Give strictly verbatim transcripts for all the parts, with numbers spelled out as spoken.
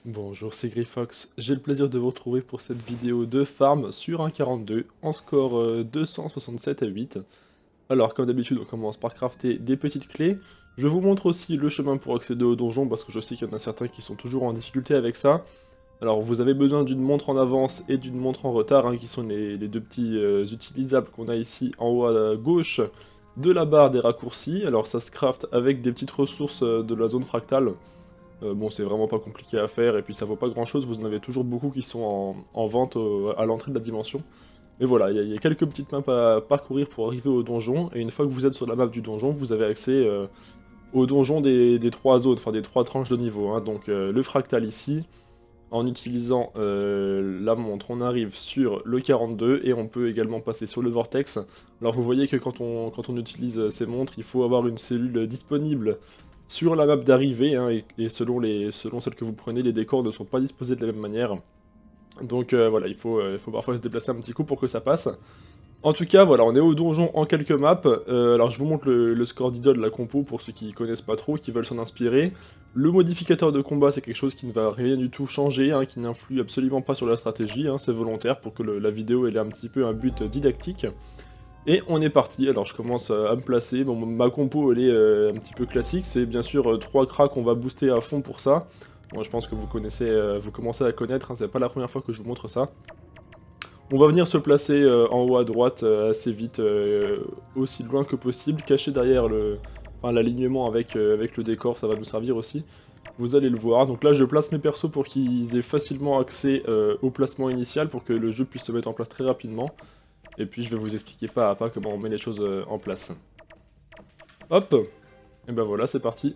Bonjour, c'est Griffox. J'ai le plaisir de vous retrouver pour cette vidéo de farm sur un quarante-deux en score euh, deux cent soixante-sept à huit. Alors, comme d'habitude, on commence par crafter des petites clés. Je vous montre aussi le chemin pour accéder au donjon parce que je sais qu'il y en a certains qui sont toujours en difficulté avec ça. Alors, vous avez besoin d'une montre en avance et d'une montre en retard, hein, qui sont les, les deux petits euh, utilisables qu'on a ici en haut à gauche de la barre des raccourcis. Alors, ça se craft avec des petites ressources euh, de la zone fractale. Euh, bon, c'est vraiment pas compliqué à faire, et puis ça vaut pas grand chose, vous en avez toujours beaucoup qui sont en, en vente euh, à l'entrée de la dimension. Mais voilà, il y, a- y a quelques petites maps à parcourir pour arriver au donjon, et une fois que vous êtes sur la map du donjon, vous avez accès euh, au donjon des, des trois zones, enfin des trois tranches de niveau. Hein. Donc euh, le fractal ici, en utilisant euh, la montre, on arrive sur le quarante-deux, et on peut également passer sur le vortex. Alors vous voyez que quand on, quand on utilise ces montres, il faut avoir une cellule disponible sur la map d'arrivée, hein, et, et selon, les, selon celle que vous prenez, les décors ne sont pas disposés de la même manière. Donc euh, voilà, il faut, euh, il faut parfois se déplacer un petit coup pour que ça passe. En tout cas, voilà, on est au donjon en quelques maps. Euh, alors je vous montre le, le score d'idole de la compo pour ceux qui connaissent pas trop, qui veulent s'en inspirer. Le modificateur de combat, c'est quelque chose qui ne va rien du tout changer, hein, qui n'influe absolument pas sur la stratégie, hein, c'est volontaire pour que le, la vidéo elle ait un petit peu un but didactique. Et on est parti, alors je commence à me placer, bon, ma compo elle est euh, un petit peu classique, c'est bien sûr euh, trois cracks qu'on va booster à fond pour ça. Bon, je pense que vous connaissez, euh, vous commencez à connaître, hein, c'est pas la première fois que je vous montre ça. On va venir se placer euh, en haut à droite euh, assez vite, euh, aussi loin que possible, caché derrière le, enfin, l'alignement avec, euh, avec le décor, ça va nous servir aussi. Vous allez le voir, donc là je place mes persos pour qu'ils aient facilement accès euh, au placement initial, pour que le jeu puisse se mettre en place très rapidement. Et puis je vais vous expliquer pas à pas comment on met les choses euh, en place. Hop, et ben voilà, c'est parti.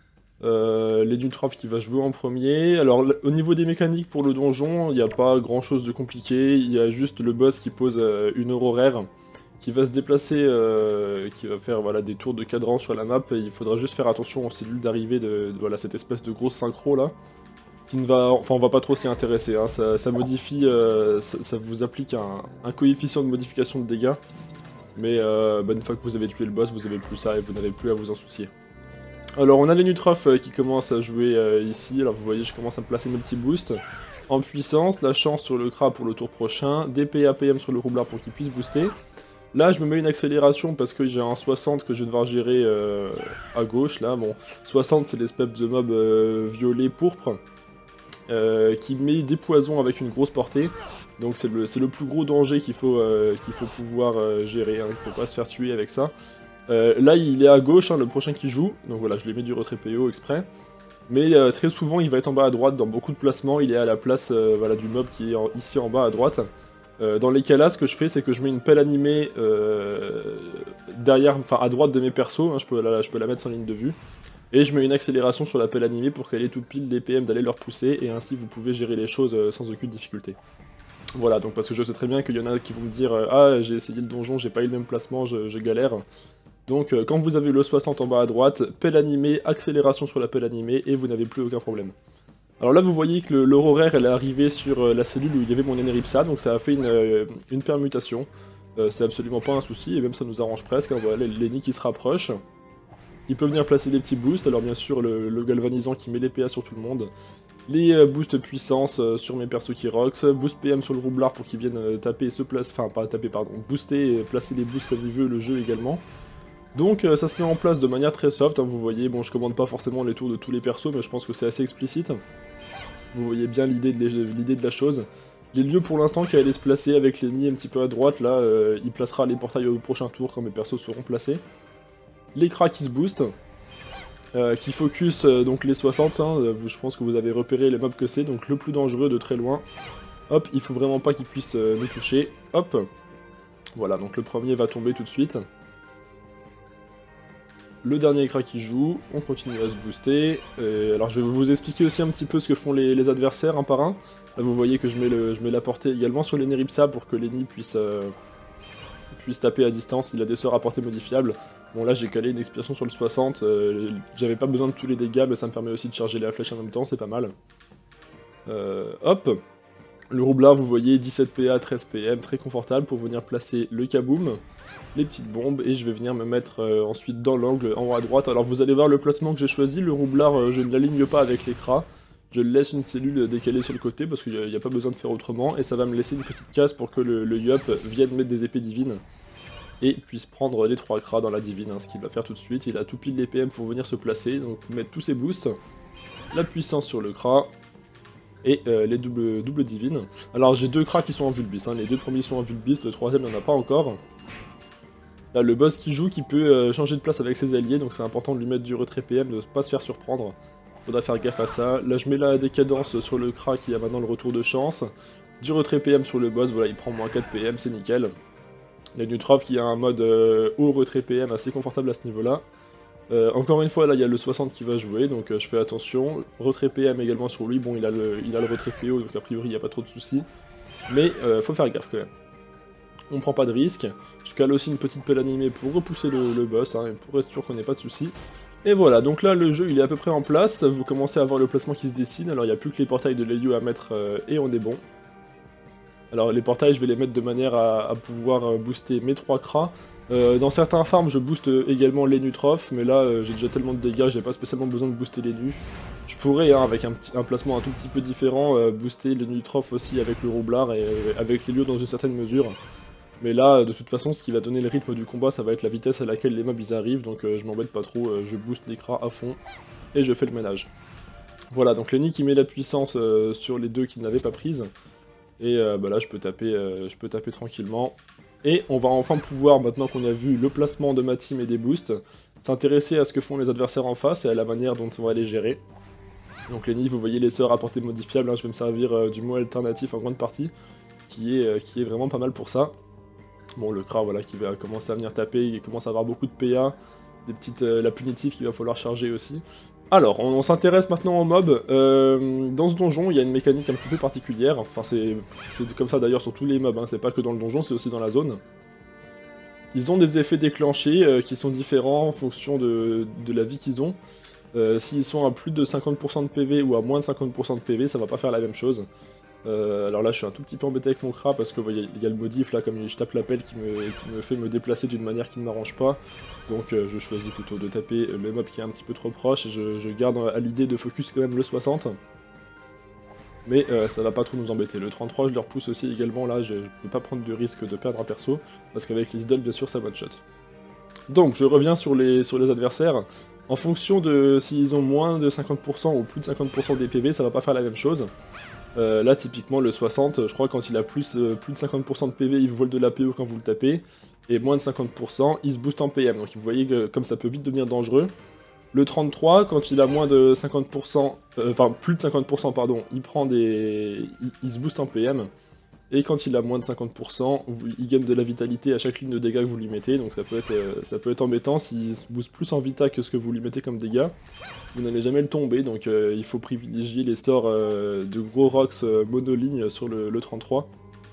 Euh, L'Edutraf qui va jouer en premier. Alors au niveau des mécaniques pour le donjon, il n'y a pas grand chose de compliqué. Il y a juste le boss qui pose euh, une heure horaire, qui va se déplacer, euh, qui va faire voilà, des tours de cadran sur la map. Et il faudra juste faire attention aux cellules d'arrivée de, de voilà, cette espèce de grosse synchro là. Qui ne va, enfin on va pas trop s'y intéresser, hein. ça, ça modifie, euh, ça, ça vous applique un, un coefficient de modification de dégâts, mais euh, bah, une fois que vous avez tué le boss, vous avez plus ça et vous n'avez plus à vous en soucier. Alors on a les Nutraf euh, qui commencent à jouer euh, ici, alors vous voyez je commence à me placer mes petits boosts. En puissance, la chance sur le Kra pour le tour prochain, D P A P M sur le roublard pour qu'il puisse booster. Là je me mets une accélération parce que j'ai un soixante que je vais devoir gérer euh, à gauche, là, bon, soixante c'est l'espèce de mob euh, violet pourpre. Euh, qui met des poisons avec une grosse portée. Donc c'est le, le plus gros danger qu'il faut, euh, qu'il faut pouvoir euh, gérer, hein. Il faut pas se faire tuer avec ça. Euh, là il est à gauche, hein, le prochain qui joue, donc voilà, je lui ai mis du retrait P O exprès. Mais euh, très souvent il va être en bas à droite dans beaucoup de placements, il est à la place euh, voilà, du mob qui est en, ici en bas à droite. Euh, dans les cas là, ce que je fais, c'est que je mets une pelle animée euh, derrière, enfin à droite de mes persos, hein, je, peux la, je peux la mettre sans ligne de vue. Et je mets une accélération sur la pelle animée pour qu'elle ait tout pile les P M d'aller leur pousser, et ainsi vous pouvez gérer les choses euh, sans aucune difficulté. Voilà, donc parce que je sais très bien qu'il y en a qui vont me dire euh, ah j'ai essayé le donjon, j'ai pas eu le même placement, je, je galère. Donc euh, quand vous avez le soixante en bas à droite, pelle animée, accélération sur la pelle animée, et vous n'avez plus aucun problème. Alors là vous voyez que l'heure horaire elle est arrivée sur euh, la cellule où il y avait mon Eneripsa, donc ça a fait une, euh, une permutation. Euh, c'est absolument pas un souci, et même ça nous arrange presque, hein, voilà, Lenny qui se rapproche. Il peut venir placer des petits boosts, alors bien sûr le, le galvanisant qui met des P A sur tout le monde. Les euh, boosts puissance euh, sur mes persos qui rox, boost P M sur le roublard pour qu'il vienne euh, taper et se place, enfin pas taper pardon, booster et placer les boosts comme il veut le jeu également. Donc euh, ça se met en place de manière très soft, hein, vous voyez, bon je commande pas forcément les tours de tous les persos mais je pense que c'est assez explicite. Vous voyez bien l'idée de, l'idée de la chose. Les lieux pour l'instant qui allaient se placer avec les nids un petit peu à droite, là euh, il placera les portails au prochain tour quand mes persos seront placés. Les cracks qui se boostent, euh, qui focus euh, donc les soixante, hein, vous, je pense que vous avez repéré les mobs que c'est, donc le plus dangereux de très loin. Hop, il faut vraiment pas qu'ils puissent euh, nous toucher, hop. Voilà, donc le premier va tomber tout de suite. Le dernier crack qui joue, on continue à se booster. Et alors je vais vous expliquer aussi un petit peu ce que font les, les adversaires un par un. Là vous voyez que je mets, le, je mets la portée également sur les Neripsa pour que Lenny puisse... Euh, puisse taper à distance, il a des sorts à portée modifiable. Bon là j'ai calé une expiration sur le soixante, euh, j'avais pas besoin de tous les dégâts, mais ça me permet aussi de charger la flèche en même temps, c'est pas mal. Euh, hop, le roublard vous voyez, dix-sept P A, treize P M, très confortable pour venir placer le kaboom, les petites bombes, et je vais venir me mettre euh, ensuite dans l'angle en haut à droite. Alors vous allez voir le placement que j'ai choisi, le roublard euh, je ne l'aligne pas avec l'écran, je laisse une cellule décalée sur le côté parce qu'il n'y a, a pas besoin de faire autrement, et ça va me laisser une petite case pour que le, le Yup vienne mettre des épées divines et puisse prendre les trois Kras dans la divine, hein, ce qu'il va faire tout de suite. Il a tout pile les P M pour venir se placer, donc mettre tous ses boosts, la puissance sur le Kras, et euh, les doubles, doubles divines. Alors j'ai deux Kras qui sont en Vulbis, hein. Les deux premiers sont en Vulbis, le troisième n'en a pas encore. Là le boss qui joue, qui peut euh, changer de place avec ses alliés, donc c'est important de lui mettre du retrait P M, de ne pas se faire surprendre. Faudra faire gaffe à ça. Là je mets la décadence sur le Kras qui a maintenant le retour de chance. Du retrait P M sur le boss, voilà, il prend moins quatre P M, c'est nickel. Il y a Nutrov qui a un mode euh, haut retrait P M assez confortable à ce niveau-là. Euh, encore une fois, là il y a le soixante qui va jouer, donc euh, je fais attention. Retrait P M également sur lui, bon il a le, il a le retrait P O, donc a priori il n'y a pas trop de soucis. Mais euh, faut faire gaffe quand même. On prend pas de risque. Je cale aussi une petite pelle animée pour repousser le, le boss, hein, pour être sûr qu'on n'ait pas de soucis. Et voilà, donc là le jeu il est à peu près en place, vous commencez à voir le placement qui se dessine, alors il n'y a plus que les portails de l'Elio à mettre euh, et on est bon. Alors les portails je vais les mettre de manière à, à pouvoir euh, booster mes trois Kras. Euh, dans certains farms je booste également les Nutrof, mais là euh, j'ai déjà tellement de dégâts, j'ai pas spécialement besoin de booster les nus. Je pourrais, hein, avec un, petit, un placement un tout petit peu différent, euh, booster les Nutrof aussi avec le roublard et euh, avec l'Elio dans une certaine mesure. Mais là, de toute façon, ce qui va donner le rythme du combat, ça va être la vitesse à laquelle les mobs ils arrivent, donc euh, je m'embête pas trop, euh, je booste les Kras à fond, et je fais le ménage. Voilà, donc Lenny qui met la puissance euh, sur les deux qui ne l'avaient pas prise, et euh, bah là je peux, taper, euh, je peux taper tranquillement. Et on va enfin pouvoir, maintenant qu'on a vu le placement de ma team et des boosts, s'intéresser à ce que font les adversaires en face et à la manière dont on va les gérer. Donc Lenny, vous voyez les sorts à portée modifiable, hein, je vais me servir euh, du mot alternatif en grande partie, qui est, euh, qui est vraiment pas mal pour ça. Bon, le Kras, voilà, qui va commencer à venir taper, il commence à avoir beaucoup de P A, des petites, euh, la punitive qu'il va falloir charger aussi. Alors, on, on s'intéresse maintenant aux mobs. Euh, dans ce donjon, il y a une mécanique un petit peu particulière, enfin c'est comme ça d'ailleurs sur tous les mobs, hein. C'est pas que dans le donjon, c'est aussi dans la zone. Ils ont des effets déclenchés euh, qui sont différents en fonction de, de la vie qu'ils ont. Euh, S'ils sont à plus de cinquante pour cent de P V ou à moins de cinquante pour cent de P V, ça va pas faire la même chose. Euh, alors là je suis un tout petit peu embêté avec mon Kras parce que vous voyez, il y a le modif là, comme je tape la pelle qui me, qui me fait me déplacer d'une manière qui ne m'arrange pas. Donc euh, je choisis plutôt de taper le mob qui est un petit peu trop proche, et je, je garde à l'idée de focus quand même le soixante. Mais euh, ça va pas trop nous embêter. Le trente-trois je le repousse aussi également, là je ne peux pas prendre de risque de perdre un perso, parce qu'avec les idoles bien sûr ça one shot. Donc je reviens sur les, sur les adversaires. En fonction de s'ils ont moins de cinquante pour cent ou plus de cinquante pour cent des P V, ça va pas faire la même chose. Euh, là typiquement le soixante, je crois que quand il a plus, euh, plus de cinquante pour cent de P V, il vous vole de la P O quand vous le tapez, et moins de cinquante pour cent, il se booste en P M, donc vous voyez que comme ça peut vite devenir dangereux. Le trente-trois, quand il a moins de cinquante pour cent, euh, enfin plus de cinquante pour cent pardon, il prend des... il, il se booste en P M, et quand il a moins de cinquante pour cent, vous, il gagne de la vitalité à chaque ligne de dégâts que vous lui mettez, donc ça peut être, euh, ça peut être embêtant s'il se booste plus en vita que ce que vous lui mettez comme dégâts. Vous n'allez jamais le tomber, donc euh, il faut privilégier les sorts euh, de gros rocks euh, monolignes sur le, le trente-trois.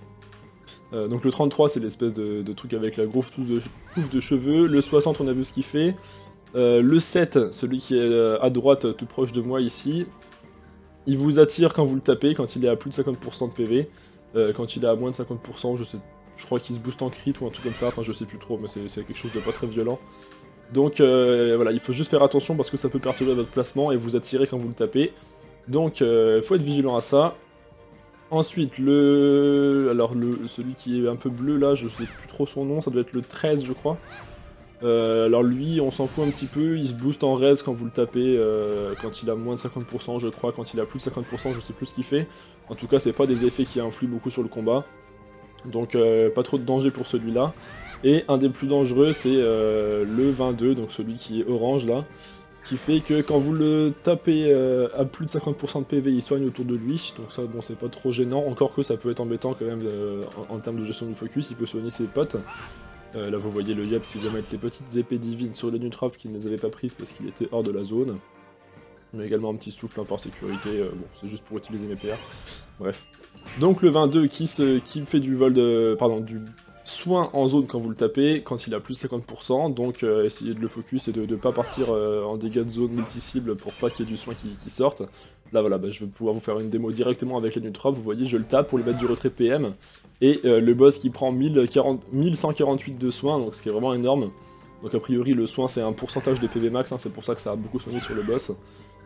Euh, donc le trente-trois c'est l'espèce de, de truc avec la grosse touffe de, touffe de cheveux, le soixante on a vu ce qu'il fait, euh, le sept, celui qui est à droite tout proche de moi ici, il vous attire quand vous le tapez, quand il est à plus de cinquante pour cent de P V. Euh, quand il est à moins de cinquante pour cent, je sais, je crois qu'il se booste en crit ou un truc comme ça, enfin je sais plus trop, mais c'est quelque chose de pas très violent. Donc euh, voilà, il faut juste faire attention parce que ça peut perturber votre placement et vous attirer quand vous le tapez. Donc il euh, faut être vigilant à ça. Ensuite, le... alors le... celui qui est un peu bleu là, je sais plus trop son nom, ça doit être le treize je crois. Euh, alors lui, on s'en fout un petit peu, il se booste en res quand vous le tapez, euh, quand il a moins de cinquante pour cent je crois, quand il a plus de cinquante pour cent je sais plus ce qu'il fait. En tout cas c'est pas des effets qui influent beaucoup sur le combat, donc euh, pas trop de danger pour celui-là. Et un des plus dangereux c'est euh, le vingt-deux, donc celui qui est orange là, qui fait que quand vous le tapez euh, à plus de cinquante pour cent de P V, il soigne autour de lui, donc ça bon c'est pas trop gênant, encore que ça peut être embêtant quand même euh, en, en termes de gestion du focus, il peut soigner ses potes. Euh, là vous voyez le Yup qui vient mettre les petites épées divines sur les Nutrov qui ne les avait pas prises parce qu'il était hors de la zone. Mais également un petit souffle hein, par sécurité, euh, bon c'est juste pour utiliser mes P R. Bref. Donc le vingt-deux qui, se, qui fait du vol de. Pardon, du soin en zone quand vous le tapez, quand il a plus de cinquante pour cent, donc euh, essayez de le focus et de ne pas partir euh, en dégâts de zone multi-cible pour pas qu'il y ait du soin qui, qui sorte. Là voilà, bah, je vais pouvoir vous faire une démo directement avec les Nutrov, vous voyez je le tape pour lui mettre du retrait P M, et euh, le boss qui prend mille cent quarante-huit de soin, donc ce qui est vraiment énorme. Donc a priori le soin c'est un pourcentage de P V max, hein, c'est pour ça que ça a beaucoup soigné sur le boss.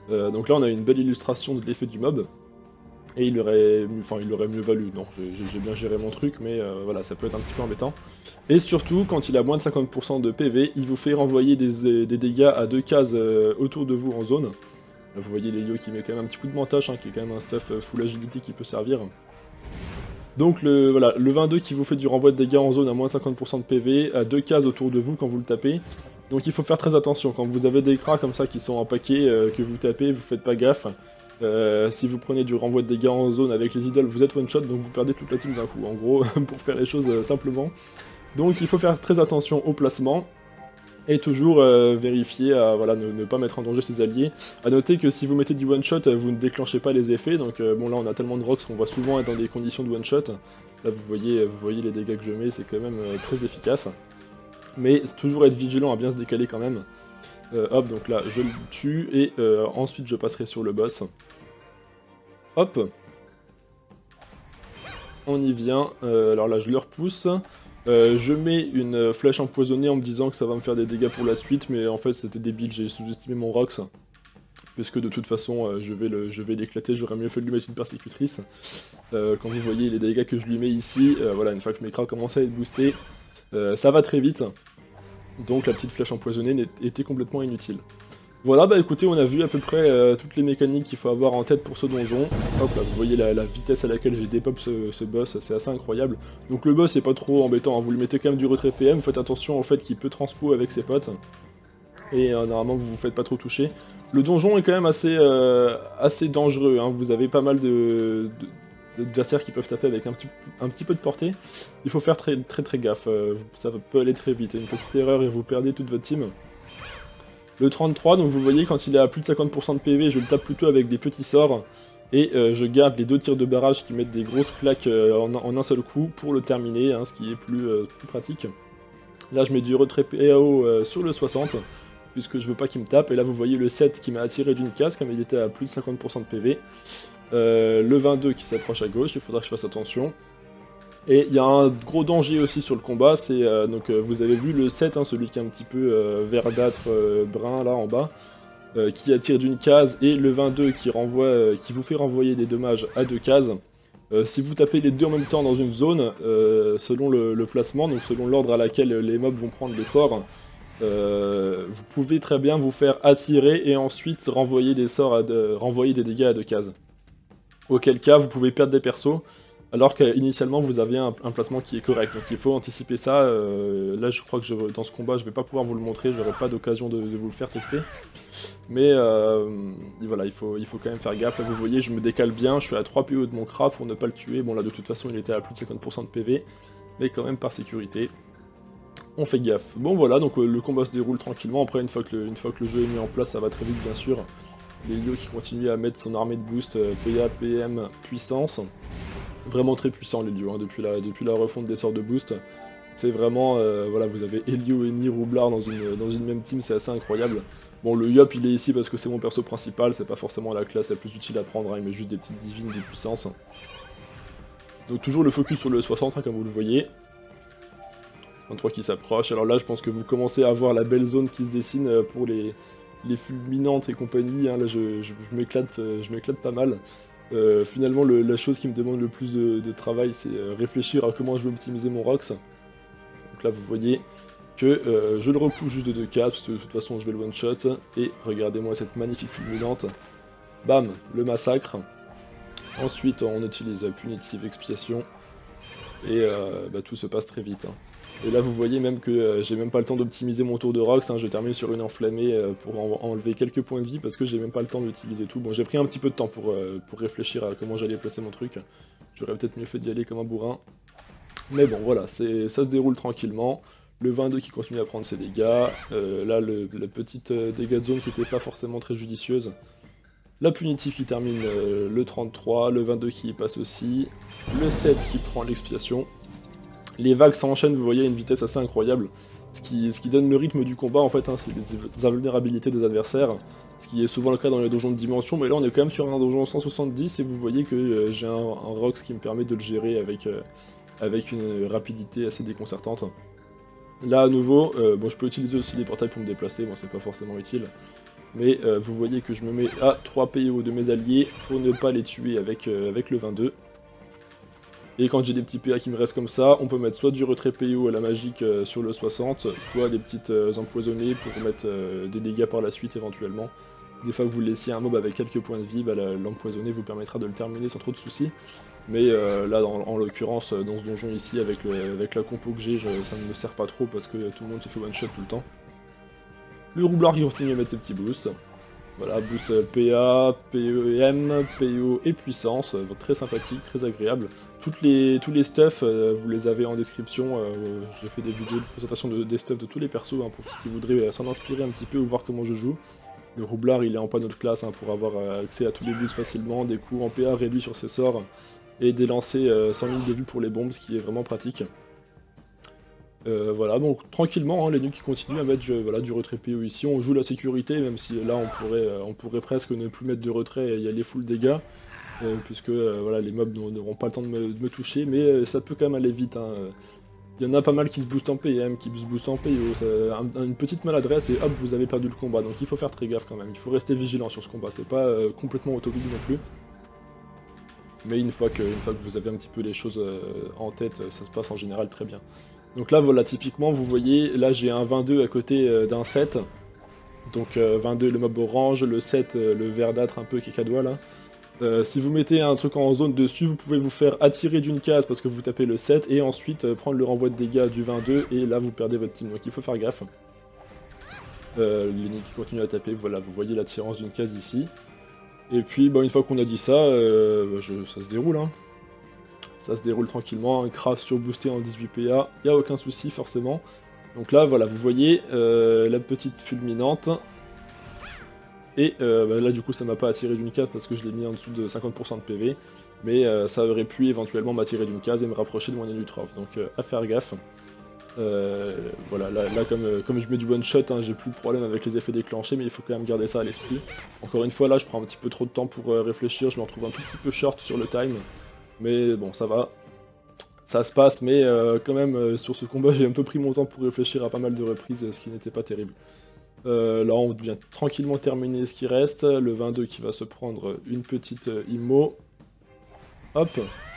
Euh, donc là on a une belle illustration de l'effet du mob. Et il aurait, enfin, il aurait mieux valu. Non, j'ai bien géré mon truc, mais euh, voilà, ça peut être un petit peu embêtant. Et surtout, quand il a moins de cinquante pour cent de P V, il vous fait renvoyer des, des dégâts à deux cases euh, autour de vous en zone. Là, vous voyez l'Elio qui met quand même un petit coup de mantache, hein, qui est quand même un stuff euh, full agility qui peut servir. Donc le, voilà, le vingt-deux qui vous fait du renvoi de dégâts en zone à moins de cinquante pour cent de P V, à deux cases autour de vous quand vous le tapez. Donc il faut faire très attention, quand vous avez des crats comme ça qui sont en paquet, euh, que vous tapez, vous faites pas gaffe. Euh, si vous prenez du renvoi de dégâts en zone avec les idoles, vous êtes one shot, donc vous perdez toute la team d'un coup, en gros, pour faire les choses euh, simplement. Donc il faut faire très attention au placement, et toujours euh, vérifier à voilà, ne, ne pas mettre en danger ses alliés. A noter que si vous mettez du one shot, vous ne déclenchez pas les effets, donc euh, bon là on a tellement de rocks qu'on va souvent être dans des conditions de one shot. Là vous voyez, vous voyez les dégâts que je mets, c'est quand même euh, très efficace. Mais toujours être vigilant à bien se décaler quand même. Euh, hop, donc là je le tue, et euh, ensuite je passerai sur le boss. Hop. On y vient, euh, alors là je le repousse. Euh, je mets une flèche empoisonnée en me disant que ça va me faire des dégâts pour la suite, mais en fait c'était débile, j'ai sous-estimé mon Rox. Puisque de toute façon euh, je vais l'éclater, j'aurais mieux fait de lui mettre une persécutrice. Euh, quand vous voyez les dégâts que je lui mets ici, euh, voilà, une fois que mes crats commencent à être boostés, euh, ça va très vite. Donc la petite flèche empoisonnée était complètement inutile. Voilà, bah écoutez, on a vu à peu près euh, toutes les mécaniques qu'il faut avoir en tête pour ce donjon. Hop là, vous voyez la, la vitesse à laquelle j'ai dépop ce, ce boss, c'est assez incroyable. Donc le boss c'est pas trop embêtant, hein. Vous lui mettez quand même du retrait P M, vous faites attention au fait qu'il peut transpo avec ses potes. Et euh, normalement vous vous faites pas trop toucher. Le donjon est quand même assez, euh, assez dangereux, hein. Vous avez pas mal de... de d'adversaires qui peuvent taper avec un petit, un petit peu de portée. Il faut faire très très très gaffe, euh, ça peut aller très vite. Une petite erreur et vous perdez toute votre team. Le trente-trois, donc vous voyez, quand il est à plus de cinquante pour cent de P V, je le tape plutôt avec des petits sorts, et euh, je garde les deux tirs de barrage qui mettent des grosses claques euh, en, en un seul coup pour le terminer, hein, ce qui est plus, euh, plus pratique. Là je mets du retrait P A O euh, sur le soixante, puisque je veux pas qu'il me tape, et là vous voyez le sept qui m'a attiré d'une case, comme il était à plus de cinquante pour cent de P V. Euh, le vingt-deux qui s'approche à gauche, il faudra que je fasse attention. Et il y a un gros danger aussi sur le combat, c'est euh, donc euh, vous avez vu le sept, hein, celui qui est un petit peu euh, verdâtre, euh, brun là en bas, euh, qui attire d'une case, et le vingt-deux qui, renvoie, euh, qui vous fait renvoyer des dommages à deux cases. Euh, si vous tapez les deux en même temps dans une zone, euh, selon le, le placement, donc selon l'ordre à laquelle les mobs vont prendre les sorts, euh, vous pouvez très bien vous faire attirer et ensuite renvoyer des sorts à de, renvoyer des dégâts à deux cases. Auquel cas vous pouvez perdre des persos, alors qu'initialement vous aviez un, un placement qui est correct, donc il faut anticiper ça. Euh, là je crois que je, dans ce combat je vais pas pouvoir vous le montrer, j'aurai pas d'occasion de, de vous le faire tester. Mais euh, voilà, il faut, il faut quand même faire gaffe. Là vous voyez, je me décale bien, je suis à trois P O de mon crat pour ne pas le tuer. Bon là de toute façon il était à plus de cinquante pour cent de P V, mais quand même par sécurité. On fait gaffe. Bon voilà, donc euh, le combat se déroule tranquillement. Après une fois, que le, une fois que le jeu est mis en place, ça va très vite bien sûr. L'Elio qui continue à mettre son armée de boost, euh, P A, P M, puissance. Vraiment très puissant l'Elio, hein, depuis, la, depuis la refonte des sorts de boost. C'est vraiment, euh, voilà, vous avez Elio, Eni, Roublard dans une, dans une même team, c'est assez incroyable. Bon, le Yop il est ici parce que c'est mon perso principal, c'est pas forcément la classe la plus utile à prendre, hein, il met juste des petites divines de puissance. Donc toujours le focus sur le soixante, hein, comme vous le voyez. vingt-trois qui s'approche, alors là je pense que vous commencez à voir la belle zone qui se dessine pour les, les fulminantes et compagnie, hein. Là je, je, je m'éclate je m'éclate pas mal. Euh, finalement, le, la chose qui me demande le plus de, de travail, c'est euh, réfléchir à comment je vais optimiser mon Rox. Donc là, vous voyez que euh, je le repousse juste de deux cases, parce que de toute façon, je vais le one-shot. Et regardez-moi cette magnifique fulminante. Bam, le massacre. Ensuite, on utilise Punitive Expiation. Et euh, bah, tout se passe très vite, hein. Et là vous voyez même que euh, j'ai même pas le temps d'optimiser mon tour de Rox, hein, je termine sur une enflammée euh, pour en enlever quelques points de vie parce que j'ai même pas le temps d'utiliser tout. Bon, j'ai pris un petit peu de temps pour, euh, pour réfléchir à comment j'allais placer mon truc. J'aurais peut-être mieux fait d'y aller comme un bourrin. Mais bon voilà, ça se déroule tranquillement. Le vingt-deux qui continue à prendre ses dégâts. Euh, là le, la petite euh, dégâts de zone qui était pas forcément très judicieuse. La punitive qui termine euh, le trente-trois, le vingt-deux qui y passe aussi. Le sept qui prend l'expiation. Les vagues s'enchaînent, vous voyez, à une vitesse assez incroyable. Ce qui, ce qui donne le rythme du combat, en fait, hein, c'est les invulnérabilités des adversaires. Ce qui est souvent le cas dans les donjons de dimension, mais là on est quand même sur un donjon cent soixante-dix, et vous voyez que euh, j'ai un, un Rox qui me permet de le gérer avec, euh, avec une rapidité assez déconcertante. Là, à nouveau, euh, bon, je peux utiliser aussi les portails pour me déplacer, bon, c'est pas forcément utile. Mais euh, vous voyez que je me mets à trois P O de mes alliés pour ne pas les tuer avec, euh, avec le vingt-deux. Et quand j'ai des petits P A qui me restent comme ça, on peut mettre soit du retrait P O à la magique euh, sur le soixante, soit des petites euh, empoisonnées pour mettre euh, des dégâts par la suite éventuellement. Des fois que vous laissiez un mob avec quelques points de vie, bah, l'empoisonné vous permettra de le terminer sans trop de soucis. Mais euh, là, en, en l'occurrence, dans ce donjon ici, avec, le, avec la compo que j'ai, ça ne me sert pas trop parce que tout le monde se fait one-shot tout le temps. Le roublard qui continue à mettre ses petits boosts. Voilà, boost P A, P E M, P O et puissance, très sympathique, très agréable. Toutes les, tous les stuffs, euh, vous les avez en description, euh, j'ai fait des vidéos de présentation de, des stuffs de tous les persos, hein, pour ceux qui voudraient s'en inspirer un petit peu ou voir comment je joue. Le roublard, il est en panneau de classe hein, pour avoir euh, accès à tous les boosts facilement, des coups en P A réduits sur ses sorts, et des lancers euh, sans ligne de vue pour les bombes, ce qui est vraiment pratique. Euh, voilà, donc tranquillement, hein, les nuques qui continuent à mettre du, voilà, du retrait P O ici, on joue la sécurité, même si là on pourrait, euh, on pourrait presque ne plus mettre de retrait et y aller full dégâts, euh, puisque euh, voilà, les mobs n'auront pas le temps de me, de me toucher, mais euh, ça peut quand même aller vite. Hein. Il y en a pas mal qui se boostent en P M, qui se boostent en P O, ça, un, une petite maladresse et hop, vous avez perdu le combat, donc il faut faire très gaffe quand même, il faut rester vigilant sur ce combat, c'est pas euh, complètement autobide non plus. Mais une fois, que, une fois que vous avez un petit peu les choses euh, en tête, ça se passe en général très bien. Donc là, voilà, typiquement, vous voyez, là j'ai un vingt-deux à côté euh, d'un sept. Donc euh, vingt-deux le mob orange, le sept euh, le verdâtre un peu qui est cadois là. Euh, si vous mettez un truc en zone dessus, vous pouvez vous faire attirer d'une case parce que vous tapez le sept et ensuite euh, prendre le renvoi de dégâts du vingt-deux et là vous perdez votre team. Donc il faut faire gaffe. Euh, L'ennemi qui continue à taper, voilà, vous voyez l'attirance d'une case ici. Et puis bah, une fois qu'on a dit ça, euh, je, ça se déroule. Hein. Ça se déroule tranquillement, un craft surboosté en dix-huit P A, il n'y a aucun souci forcément. Donc là, voilà, vous voyez euh, la petite fulminante. Et euh, bah là, du coup, ça m'a pas attiré d'une case parce que je l'ai mis en dessous de cinquante pour cent de P V. Mais euh, ça aurait pu éventuellement m'attirer d'une case et me rapprocher de mon Enutrof. Donc euh, à faire gaffe. Euh, voilà, là, là comme, euh, comme je mets du one-shot, hein, j'ai plus de problème avec les effets déclenchés, mais il faut quand même garder ça à l'esprit. Encore une fois, là, je prends un petit peu trop de temps pour euh, réfléchir, je me retrouve un tout petit peu short sur le time. Mais bon, ça va. Ça se passe, mais euh, quand même, euh, sur ce combat, j'ai un peu pris mon temps pour réfléchir à pas mal de reprises, ce qui n'était pas terrible. Euh, là, on vient tranquillement terminer ce qui reste. Le vingt-deux qui va se prendre une petite euh, immo. Hop.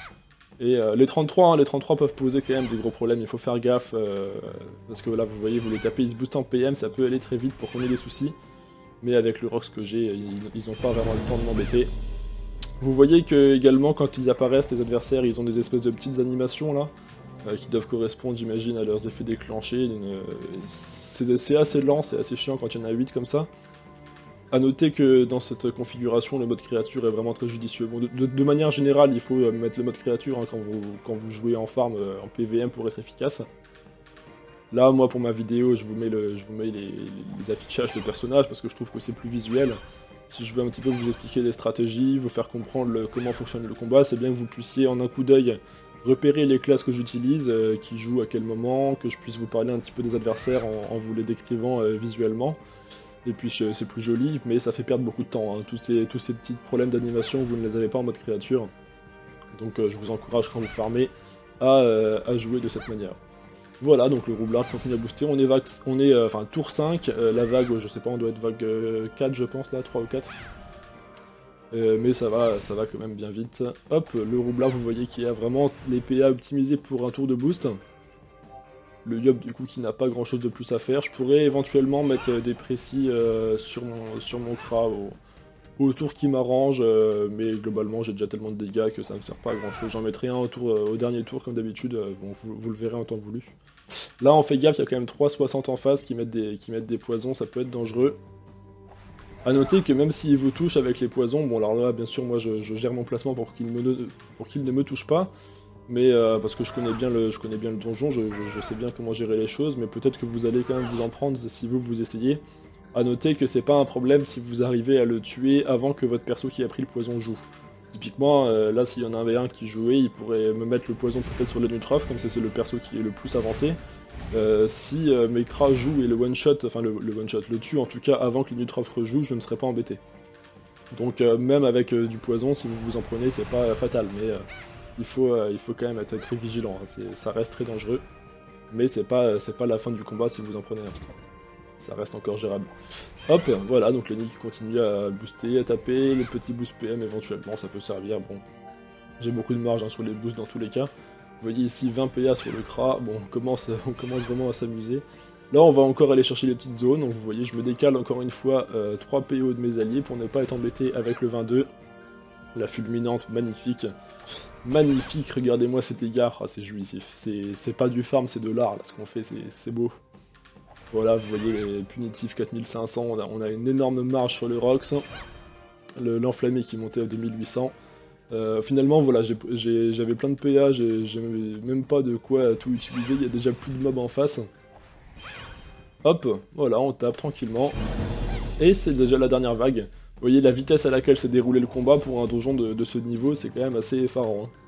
Et euh, les trente-trois, hein, les trente-trois peuvent poser quand même des gros problèmes, il faut faire gaffe. Euh, parce que là, vous voyez, vous les tapez, ils se boostent en P M, ça peut aller très vite pour qu'on ait des soucis. Mais avec le Rox que j'ai, ils n'ont pas vraiment le temps de m'embêter. Vous voyez que également quand ils apparaissent, les adversaires, ils ont des espèces de petites animations là, euh, qui doivent correspondre, j'imagine, à leurs effets déclenchés. Euh, c'est assez lent, c'est assez chiant quand il y en a huit comme ça. A noter que dans cette configuration, le mode créature est vraiment très judicieux. Bon, de, de, de manière générale, il faut euh, mettre le mode créature hein, quand, vous, quand vous jouez en farm, euh, en P V M pour être efficace. Là, moi, pour ma vidéo, je vous mets, le, je vous mets les, les affichages de personnages parce que je trouve que c'est plus visuel. Si je veux un petit peu vous expliquer les stratégies, vous faire comprendre le, comment fonctionne le combat, c'est bien que vous puissiez en un coup d'œil repérer les classes que j'utilise, euh, qui jouent à quel moment, que je puisse vous parler un petit peu des adversaires en, en vous les décrivant euh, visuellement. Et puis c'est plus joli, mais ça fait perdre beaucoup de temps. Hein. Tous, ces, tous ces petits problèmes d'animation, vous ne les avez pas en mode créature. Donc euh, je vous encourage quand vous farmez à, euh, à jouer de cette manière. Voilà, donc le roublard continue à booster, on est, vague, on est euh, enfin, tour cinq, euh, la vague, je sais pas, on doit être vague euh, quatre je pense là, trois ou quatre. Euh, mais ça va, ça va quand même bien vite. Hop, le roublard vous voyez qu'il a vraiment les P A optimisés pour un tour de boost. Le Yob du coup qui n'a pas grand chose de plus à faire, je pourrais éventuellement mettre des précis euh, sur, mon, sur mon Kra au, au tour qui m'arrange, euh, mais globalement j'ai déjà tellement de dégâts que ça me sert pas à grand chose. J'en mettrai un au, tour, euh, au dernier tour comme d'habitude, euh, bon, vous, vous le verrez en temps voulu. Là on fait gaffe, il y a quand même trois soixante en face qui mettent, des, qui mettent des poisons, ça peut être dangereux. A noter que même s'ils vous touchent avec les poisons, bon alors là bien sûr moi je, je gère mon placement pour qu'il qu'il ne me touche pas, mais euh, parce que je connais bien le, je connais bien le donjon, je, je, je sais bien comment gérer les choses, mais peut-être que vous allez quand même vous en prendre si vous vous essayez. A noter que c'est pas un problème si vous arrivez à le tuer avant que votre perso qui a pris le poison joue. Typiquement, euh, là s'il y en avait un qui jouait, il pourrait me mettre le poison peut-être sur le Nutrof, comme c'est le perso qui est le plus avancé. Euh, si euh, mes Kra jouent et le one-shot, enfin le, le one-shot, le tue en tout cas avant que le Nutrof rejoue, je ne serais pas embêté. Donc euh, même avec euh, du poison, si vous vous en prenez, c'est pas euh, fatal, mais euh, il, faut, euh, il faut quand même être très vigilant, hein. Ça reste très dangereux, mais c'est pas, c'est pas la fin du combat si vous en prenez un. ça reste encore gérable. Hop, voilà, donc Lenny qui continue à booster, à taper, les petits boosts P M éventuellement, ça peut servir, bon. J'ai beaucoup de marge hein, sur les boosts dans tous les cas. Vous voyez ici vingt P A sur le Kra, bon, on commence, on commence vraiment à s'amuser. Là, on va encore aller chercher les petites zones, donc vous voyez, je me décale encore une fois euh, trois P O de mes alliés pour ne pas être embêté avec le vingt-deux. La fulminante, magnifique. Magnifique, regardez-moi ces dégâts, ah, c'est jouissif. C'est pas du farm, c'est de l'art, là, ce qu'on fait, c'est beau. Voilà, vous voyez les punitifs quatre mille cinq cents, on a, on a une énorme marge sur le Rox. L'enflammé qui montait à deux mille huit cents. Euh, finalement, voilà, j'avais plein de P A, j'ai même pas de quoi tout utiliser, il y a déjà plus de mobs en face. Hop, voilà, on tape tranquillement. Et c'est déjà la dernière vague. Vous voyez la vitesse à laquelle s'est déroulé le combat pour un donjon de, de ce niveau, c'est quand même assez effarant. Hein.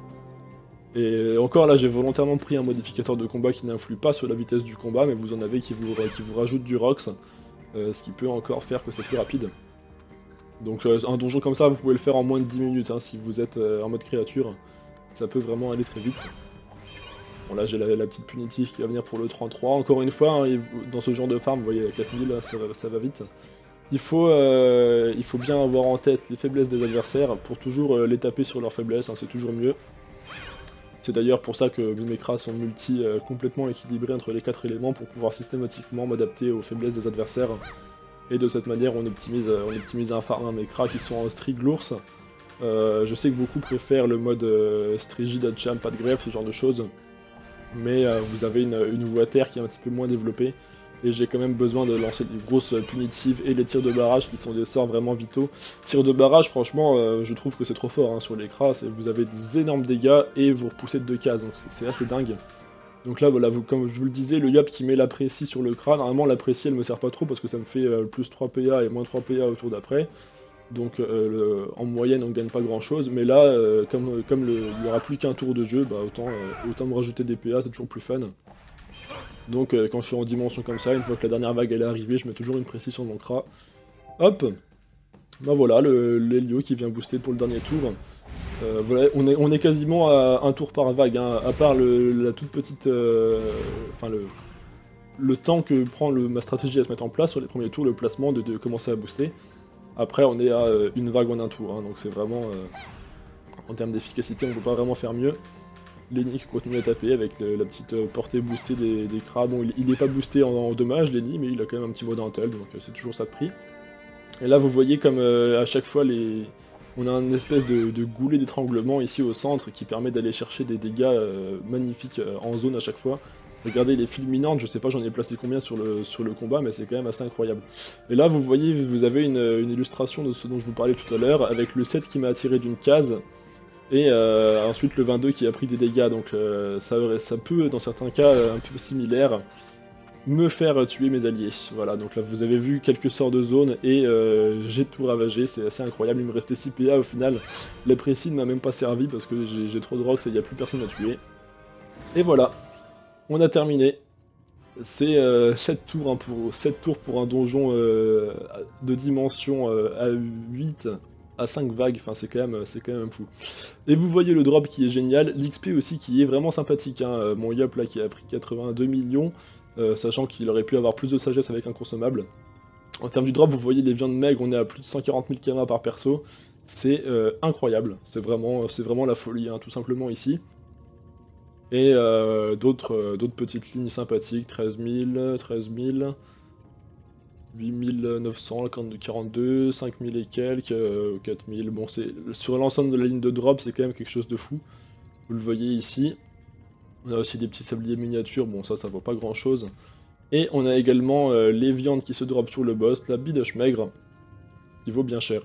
Et encore là, j'ai volontairement pris un modificateur de combat qui n'influe pas sur la vitesse du combat, mais vous en avez qui vous, qui vous rajoute du Rox, euh, ce qui peut encore faire que c'est plus rapide. Donc euh, un donjon comme ça, vous pouvez le faire en moins de dix minutes, hein, si vous êtes euh, en mode créature. Ça peut vraiment aller très vite. Bon là j'ai la, la petite punitive qui va venir pour le trente-trois. Encore une fois, hein, dans ce genre de farm, vous voyez, quatre mille, ça va, ça va vite. Il faut, euh, il faut bien avoir en tête les faiblesses des adversaires pour toujours euh, les taper sur leurs faiblesses, hein, c'est toujours mieux. C'est d'ailleurs pour ça que Mimikra sont multi euh, complètement équilibrés entre les quatre éléments pour pouvoir systématiquement m'adapter aux faiblesses des adversaires. Et de cette manière on optimise, euh, on optimise un farm à Mimikra qui sont en Strig l'ours. Euh, je sais que beaucoup préfèrent le mode euh, Strigid, Hatcham, pas de greffe, ce genre de choses. Mais euh, vous avez une, une water qui est un petit peu moins développée. Et j'ai quand même besoin de lancer des grosses punitives et les tirs de barrage qui sont des sorts vraiment vitaux. Tirs de barrage, franchement, euh, je trouve que c'est trop fort hein, sur les Kras. Vous avez des énormes dégâts et vous repoussez de deux cases, donc c'est assez dingue. Donc là, voilà, vous, comme je vous le disais, le Yop qui met la précie sur le Kra, normalement la précie elle me sert pas trop parce que ça me fait euh, plus trois P A et moins trois P A au tour d'après. Donc euh, le, en moyenne on gagne pas grand chose, mais là, euh, comme, comme le, il n'y aura plus qu'un tour de jeu, bah, autant, euh, autant me rajouter des P A, c'est toujours plus fun. Donc euh, quand je suis en dimension comme ça, une fois que la dernière vague elle est arrivée, je mets toujours une précision sur mon Kra. Hop, bah voilà, l'Helio qui vient booster pour le dernier tour. Euh, voilà, on est, on est quasiment à un tour par vague, hein, à part le, la toute petite... Euh, enfin le, le temps que prend le, ma stratégie à se mettre en place sur les premiers tours, le placement de, de commencer à booster. Après on est à euh, une vague en un tour, hein, donc c'est vraiment... Euh, en termes d'efficacité, on ne peut pas vraiment faire mieux. Lenny qui continue à taper avec le, la petite euh, portée boostée des, des Kras. Bon, il n'est pas boosté en, en dommage, Lenny, mais il a quand même un petit mode intel, donc euh, c'est toujours ça de prix. Et là, vous voyez comme euh, à chaque fois, les... on a une espèce de, de goulet d'étranglement ici au centre qui permet d'aller chercher des dégâts euh, magnifiques euh, en zone à chaque fois. Regardez les fulminantes, je sais pas j'en ai placé combien sur le, sur le combat, mais c'est quand même assez incroyable. Et là, vous voyez, vous avez une, une illustration de ce dont je vous parlais tout à l'heure, avec le sept qui m'a attiré d'une case, et euh, ensuite le vingt-deux qui a pris des dégâts, donc euh, ça, ça peut, dans certains cas, un peu similaire, me faire tuer mes alliés. Voilà, donc là vous avez vu quelques sorts de zone, et euh, j'ai tout ravagé, c'est assez incroyable, il me restait six P A au final. La précie ne m'a même pas servi, parce que j'ai trop de rocks et il n'y a plus personne à tuer. Et voilà, on a terminé. C'est euh, sept tours, hein, pour, sept tours pour un donjon euh, de dimension euh, à huit... à cinq vagues, enfin c'est quand, quand même fou. Et vous voyez le drop qui est génial, l'X P aussi qui est vraiment sympathique, hein. Mon Yop là qui a pris quatre-vingt-deux millions, euh, sachant qu'il aurait pu avoir plus de sagesse avec un consommable. En termes du drop, vous voyez les viandes maigres, on est à plus de cent quarante mille kamas par perso, c'est euh, incroyable, c'est vraiment, vraiment la folie, hein, tout simplement ici. Et euh, d'autres euh, d'autres petites lignes sympathiques, treize mille, treize mille... huit mille neuf cents, quarante-deux, cinq mille et quelques, euh, quatre mille, bon c'est sur l'ensemble de la ligne de drop c'est quand même quelque chose de fou, vous le voyez ici. On a aussi des petits sabliers miniatures, bon ça ça vaut pas grand chose. Et on a également euh, les viandes qui se drop sur le boss, la bidoche maigre, qui vaut bien cher.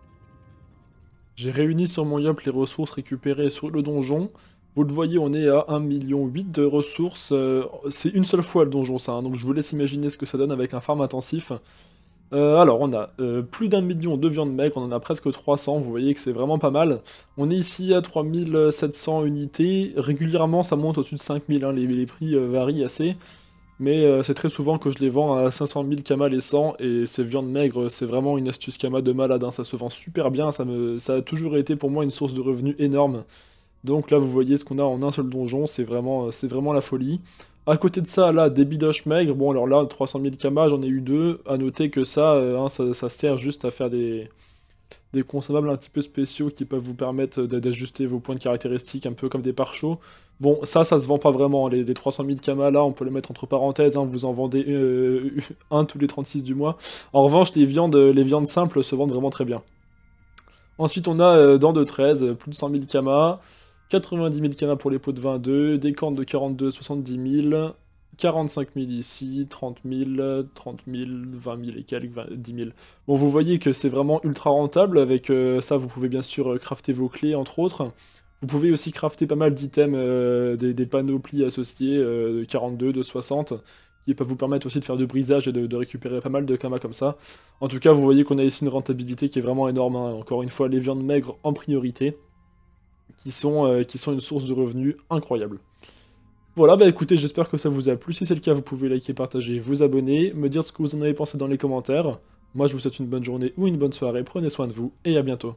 J'ai réuni sur mon Yop les ressources récupérées sur le donjon. Vous le voyez, on est à un virgule huit million de ressources, euh, c'est une seule fois le donjon ça, hein, donc je vous laisse imaginer ce que ça donne avec un farm intensif. Euh, alors on a euh, plus d'un million de viande maigre, on en a presque trois cents, vous voyez que c'est vraiment pas mal. On est ici à trois mille sept cents unités, régulièrement ça monte au-dessus de cinq mille, hein, les, les prix euh, varient assez. Mais euh, c'est très souvent que je les vends à cinq cent mille kamas les cent, et ces viandes maigres, c'est vraiment une astuce kama de malade, hein, ça se vend super bien, ça, me, ça a toujours été pour moi une source de revenus énorme. Donc là vous voyez ce qu'on a en un seul donjon, c'est vraiment, c'est vraiment la folie. À côté de ça, là, des bidoches maigres. Bon, alors là, trois cent mille kamas, j'en ai eu deux. À noter que ça, euh, hein, ça, ça sert juste à faire des, des consommables un petit peu spéciaux qui peuvent vous permettre de- d'ajuster vos points de caractéristiques, un peu comme des pare-chocs. Bon, ça, ça se vend pas vraiment. Les, les trois cent mille kamas, là, on peut les mettre entre parenthèses. Hein, vous en vendez euh, un tous les trente-six du mois. En revanche, les viandes, les viandes simples se vendent vraiment très bien. Ensuite, on a euh, dents de treize, euh, plus de cent mille kamas, quatre-vingt-dix mille kamas pour les pots de vingt-deux, des cornes de quarante-deux, soixante-dix mille, quarante-cinq mille ici, trente mille, trente mille, vingt mille et quelques, vingt dix mille. Bon, vous voyez que c'est vraiment ultra rentable. Avec euh, ça, vous pouvez bien sûr euh, crafter vos clés, entre autres. Vous pouvez aussi crafter pas mal d'items, euh, des, des panoplies associés, euh, de quarante-deux, de soixante, qui peuvent vous permettre aussi de faire du brisage et de, de récupérer pas mal de kamas comme ça. En tout cas, vous voyez qu'on a ici une rentabilité qui est vraiment énorme, hein. Encore une fois, les viandes maigres en priorité, qui sont, euh, qui sont une source de revenus incroyable. Voilà, bah écoutez, j'espère que ça vous a plu. Si c'est le cas, vous pouvez liker, partager, vous abonner, me dire ce que vous en avez pensé dans les commentaires. Moi, je vous souhaite une bonne journée ou une bonne soirée, prenez soin de vous, et à bientôt.